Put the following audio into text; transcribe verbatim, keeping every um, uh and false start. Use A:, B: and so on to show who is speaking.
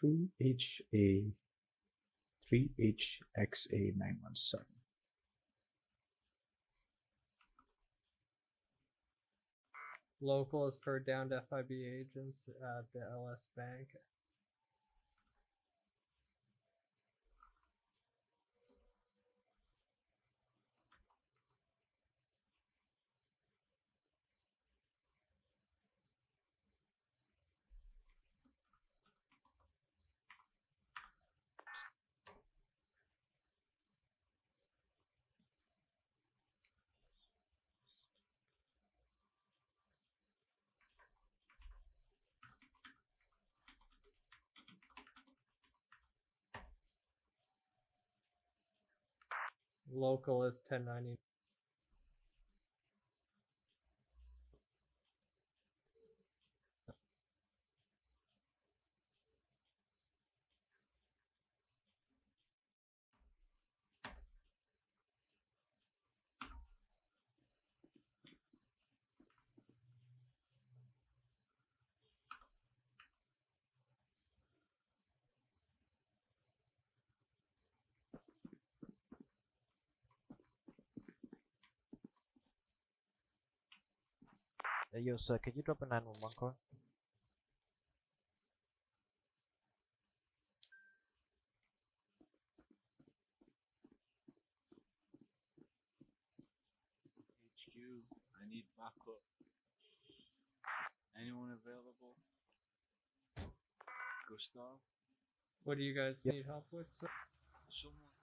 A: three H A three H X A nine one seven.
B: Local is for downed F I B agents at the L S Bank. Local is ten ninety.
C: Uh, yo, sir, can you drop a nine one one call?
D: H Q, I need backup. Anyone available? Gustav?
B: What do you guys
C: Yep.
B: need help with? Sir?
D: Someone